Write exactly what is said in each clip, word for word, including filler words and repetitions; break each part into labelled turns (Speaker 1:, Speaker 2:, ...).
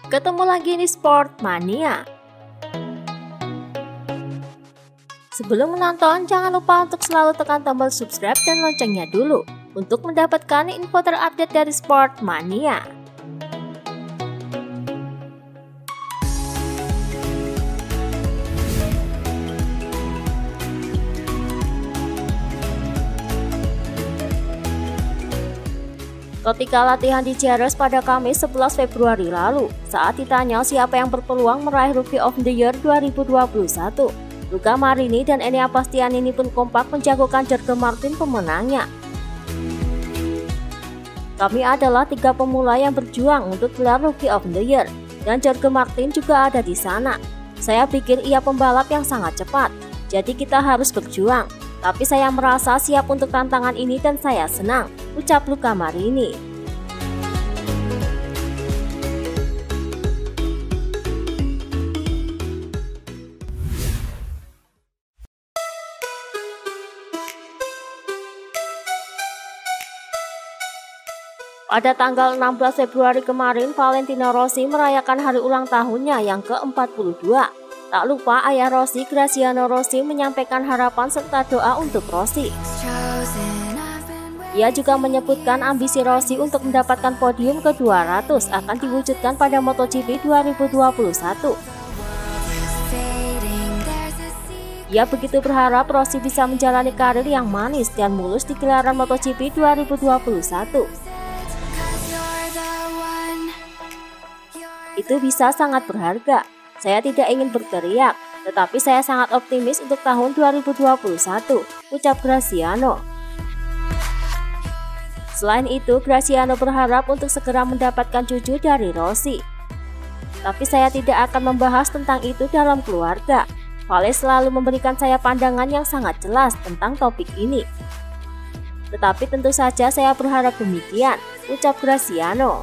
Speaker 1: Ketemu lagi di Sport Mania. Sebelum menonton, jangan lupa untuk selalu tekan tombol subscribe dan loncengnya dulu untuk mendapatkan info terupdate dari Sport Mania. Ketika latihan di Ceres pada Kamis sebelas Februari lalu, saat ditanya siapa yang berpeluang meraih Rookie of the Year dua ribu dua puluh satu, Luca Marini dan Enea Bastianini pun kompak menjagokan Jorge Martin pemenangnya. Kami adalah tiga pemula yang berjuang untuk gelar Rookie of the Year, dan Jorge Martin juga ada di sana. Saya pikir ia pembalap yang sangat cepat, jadi kita harus berjuang. Tapi saya merasa siap untuk tantangan ini dan saya senang, ucap Luca Marini. Pada tanggal enam belas Februari kemarin, Valentino Rossi merayakan hari ulang tahunnya yang ke empat puluh dua. Tak lupa ayah Rossi, Graziano Rossi, menyampaikan harapan serta doa untuk Rossi. Ia juga menyebutkan ambisi Rossi untuk mendapatkan podium ke dua ratus akan diwujudkan pada MotoGP dua ribu dua puluh satu. Ia begitu berharap Rossi bisa menjalani karir yang manis dan mulus di gelaran MotoGP dua ribu dua puluh satu. Itu bisa sangat berharga. Saya tidak ingin berteriak, tetapi saya sangat optimis untuk tahun dua ribu dua puluh satu, ucap Graziano. Selain itu, Graziano berharap untuk segera mendapatkan cucu dari Rossi. Tapi saya tidak akan membahas tentang itu dalam keluarga. Vale selalu memberikan saya pandangan yang sangat jelas tentang topik ini. Tetapi tentu saja saya berharap demikian, ucap Graziano.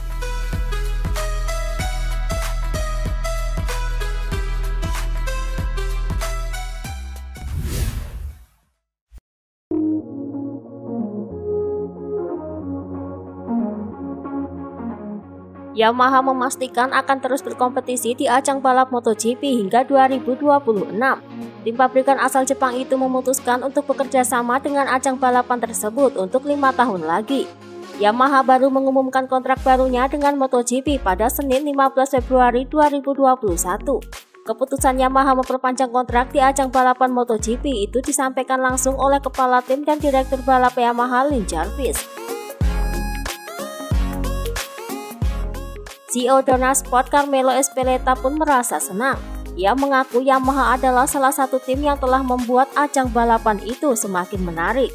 Speaker 1: Yamaha memastikan akan terus berkompetisi di ajang balap MotoGP hingga dua ribu dua puluh enam. Tim pabrikan asal Jepang itu memutuskan untuk bekerja sama dengan ajang balapan tersebut untuk lima tahun lagi. Yamaha baru mengumumkan kontrak barunya dengan MotoGP pada Senin lima belas Februari dua ribu dua puluh satu. Keputusan Yamaha memperpanjang kontrak di ajang balapan MotoGP itu disampaikan langsung oleh Kepala Tim dan Direktur Balap Yamaha Lin Jarvis. C E O Dorna Sport Carmelo Ezpeleta pun merasa senang. Ia mengaku Yamaha adalah salah satu tim yang telah membuat ajang balapan itu semakin menarik.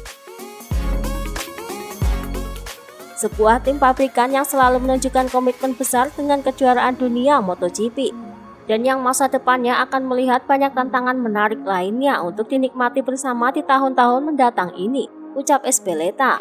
Speaker 1: Sebuah tim pabrikan yang selalu menunjukkan komitmen besar dengan kejuaraan dunia MotoGP, dan yang masa depannya akan melihat banyak tantangan menarik lainnya untuk dinikmati bersama di tahun-tahun mendatang ini, ucap Ezpeleta.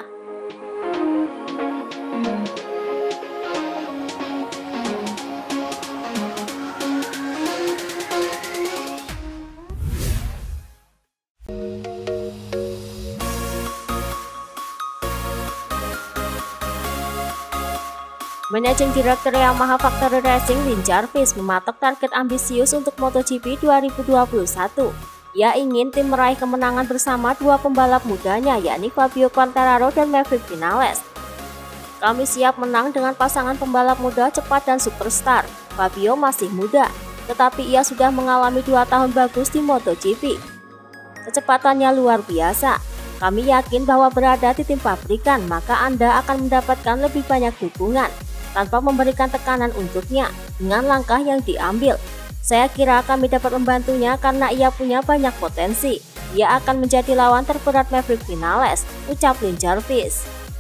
Speaker 1: Managing Director Yamaha Factory Racing Lin Jarvis mematok target ambisius untuk MotoGP dua ribu dua puluh satu. Ia ingin tim meraih kemenangan bersama dua pembalap mudanya, yakni Fabio Quartararo dan Maverick Vinales. Kami siap menang dengan pasangan pembalap muda cepat dan superstar. Fabio masih muda, tetapi ia sudah mengalami dua tahun bagus di MotoGP. Kecepatannya luar biasa. Kami yakin bahwa berada di tim pabrikan, maka Anda akan mendapatkan lebih banyak dukungan tanpa memberikan tekanan untuknya dengan langkah yang diambil. Saya kira kami dapat membantunya karena ia punya banyak potensi. Ia akan menjadi lawan terberat Maverick Vinales, ucap Lin Jarvis.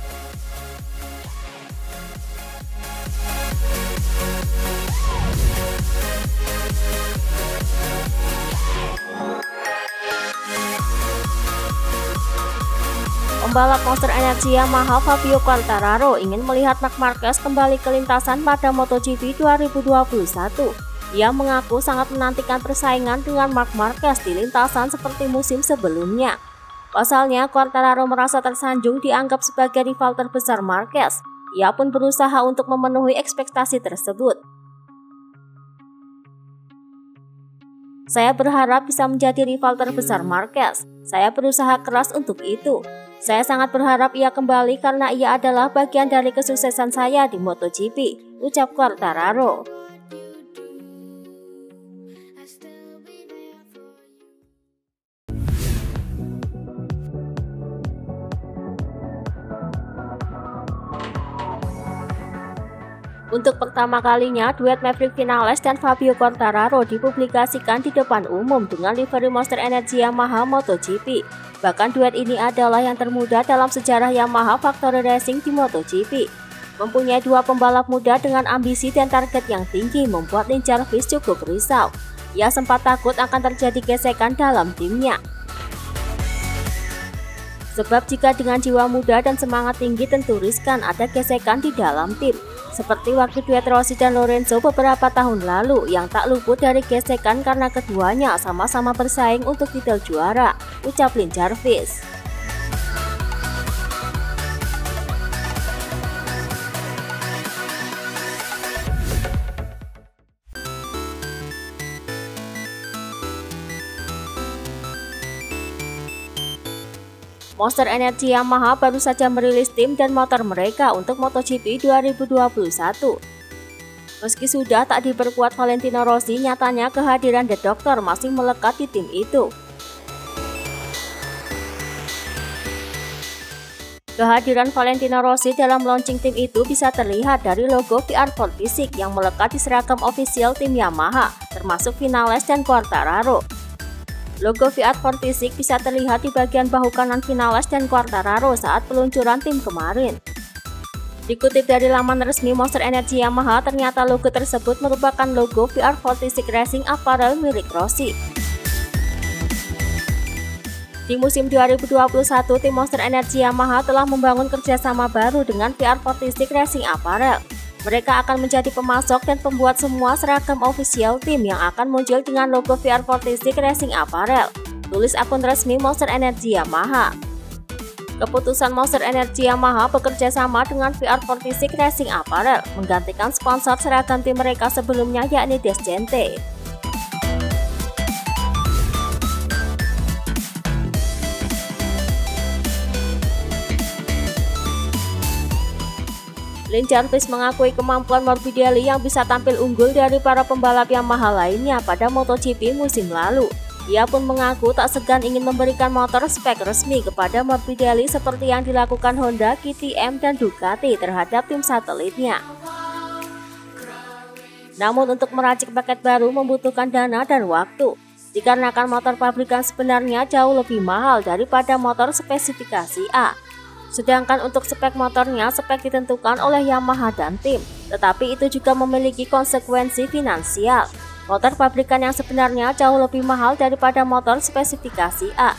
Speaker 1: Pembalap Monster Energy Yamaha Fabio Quartararo ingin melihat Marc Marquez kembali ke lintasan pada MotoGP dua ribu dua puluh satu. Ia mengaku sangat menantikan persaingan dengan Marc Marquez di lintasan seperti musim sebelumnya. Pasalnya, Quartararo merasa tersanjung dianggap sebagai rival terbesar Marquez. Ia pun berusaha untuk memenuhi ekspektasi tersebut. Saya berharap bisa menjadi rival terbesar Marquez. Saya berusaha keras untuk itu. Saya sangat berharap ia kembali karena ia adalah bagian dari kesuksesan saya di MotoGP, ucap Quartararo. Untuk pertama kalinya, duet Maverick Vinales dan Fabio Quartararo dipublikasikan di depan umum dengan livery Monster Energy Yamaha MotoGP. Bahkan duet ini adalah yang termuda dalam sejarah Yamaha Factory Racing di MotoGP. Mempunyai dua pembalap muda dengan ambisi dan target yang tinggi membuat Lin Jarvis cukup risau. Ia sempat takut akan terjadi gesekan dalam timnya. Sebab jika dengan jiwa muda dan semangat tinggi tentu riskan ada gesekan di dalam tim. Seperti waktu duet Rossi dan Lorenzo beberapa tahun lalu yang tak luput dari gesekan karena keduanya sama-sama bersaing untuk titel juara, ucap Lin Jarvis. Monster Energy Yamaha baru saja merilis tim dan motor mereka untuk MotoGP dua ribu dua puluh satu. Meski sudah tak diperkuat Valentino Rossi, nyatanya kehadiran The Doctor masih melekat di tim itu. Kehadiran Valentino Rossi dalam launching tim itu bisa terlihat dari logo V R empat Physics yang melekat di seragam ofisial tim Yamaha, termasuk Vinales dan Quartararo. Logo V R empat Physics bisa terlihat di bagian bahu kanan Vinales dan Quartararo saat peluncuran tim kemarin. Dikutip dari laman resmi Monster Energy Yamaha, ternyata logo tersebut merupakan logo V R empat Physics Racing Apparel milik Rossi. Di musim dua ribu dua puluh satu, tim Monster Energy Yamaha telah membangun kerjasama baru dengan V R empat Physics Racing Apparel. Mereka akan menjadi pemasok dan pembuat semua seragam ofisial tim yang akan muncul dengan logo V R empat Physics Racing Apparel, tulis akun resmi Monster Energy Yamaha. Keputusan Monster Energy Yamaha bekerja sama dengan V R empat Physics Racing Apparel menggantikan sponsor seragam tim mereka sebelumnya yakni Descente. Lin Jarvis mengakui kemampuan Morbidelli yang bisa tampil unggul dari para pembalap Yamaha lainnya pada MotoGP musim lalu. Ia pun mengaku tak segan ingin memberikan motor spek resmi kepada Morbidelli seperti yang dilakukan Honda, K T M, dan Ducati terhadap tim satelitnya. Namun untuk meracik paket baru membutuhkan dana dan waktu, dikarenakan motor pabrikan sebenarnya jauh lebih mahal daripada motor spesifikasi A. Sedangkan untuk spek motornya, spek ditentukan oleh Yamaha dan tim, tetapi itu juga memiliki konsekuensi finansial. Motor pabrikan yang sebenarnya jauh lebih mahal daripada motor spesifikasi A.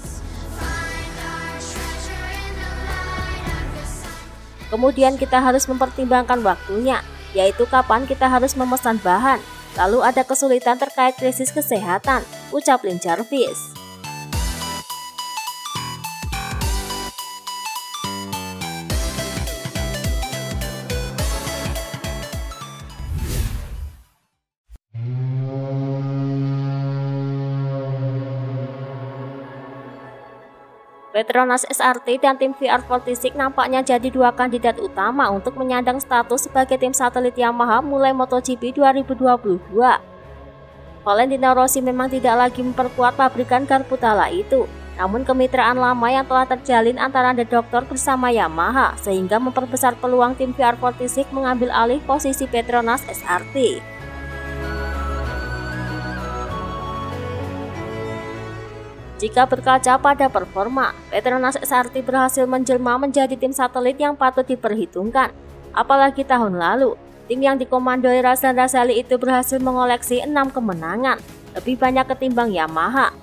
Speaker 1: Kemudian kita harus mempertimbangkan waktunya, yaitu kapan kita harus memesan bahan. Lalu ada kesulitan terkait krisis kesehatan, ucap Lin Jarvis. Petronas S R T dan tim V R empat Physics nampaknya jadi dua kandidat utama untuk menyandang status sebagai tim satelit Yamaha mulai MotoGP dua ribu dua puluh dua. Valentino Rossi memang tidak lagi memperkuat pabrikan Garputala itu, namun kemitraan lama yang telah terjalin antara The Doctor bersama Yamaha sehingga memperbesar peluang tim V R empat Physics mengambil alih posisi Petronas S R T. Jika berkaca pada performa, Petronas S R T berhasil menjelma menjadi tim satelit yang patut diperhitungkan. Apalagi tahun lalu, tim yang dikomandoi Razlan Razali itu berhasil mengoleksi enam kemenangan, lebih banyak ketimbang Yamaha.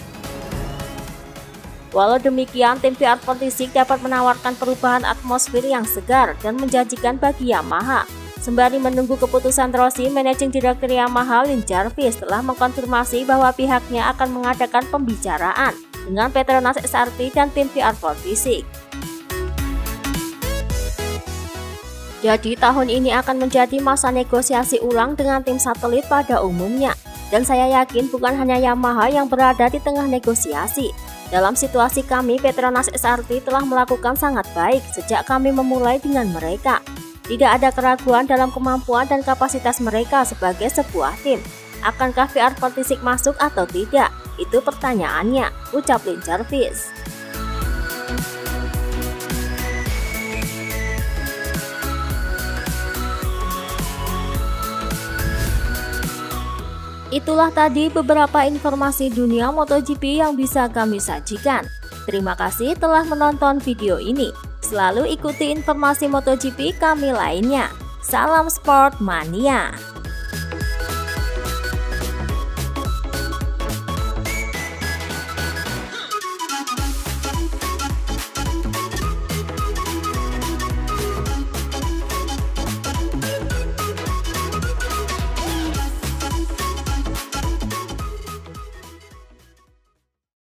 Speaker 1: Walau demikian, tim V R empat Physics dapat menawarkan perubahan atmosfer yang segar dan menjanjikan bagi Yamaha. Sembari menunggu keputusan Rossi, Managing Director Yamaha Lin Jarvis telah mengkonfirmasi bahwa pihaknya akan mengadakan pembicaraan dengan Petronas S R T dan tim V R empat Physics. Jadi tahun ini akan menjadi masa negosiasi ulang dengan tim satelit pada umumnya. Dan saya yakin bukan hanya Yamaha yang berada di tengah negosiasi. Dalam situasi kami, Petronas S R T telah melakukan sangat baik sejak kami memulai dengan mereka. Tidak ada keraguan dalam kemampuan dan kapasitas mereka sebagai sebuah tim. Akankah V R empat titik nol masuk atau tidak? Itu pertanyaannya, ucap Lin Jarvis. Itulah tadi beberapa informasi dunia MotoGP yang bisa kami sajikan. Terima kasih telah menonton video ini. Selalu ikuti informasi MotoGP kami lainnya. Salam Sport Mania.